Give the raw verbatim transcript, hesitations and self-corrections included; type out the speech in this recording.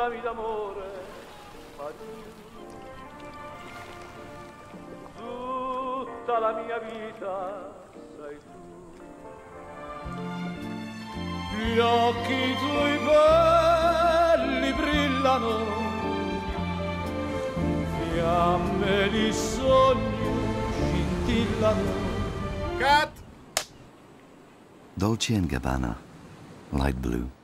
parlami d'amore, ma tu, tutta la mia vita sei tu. Gli occhi tuoi belli brillano, fiamme di sogno scintillano. Cut! Dolce and Gabbana, light blue.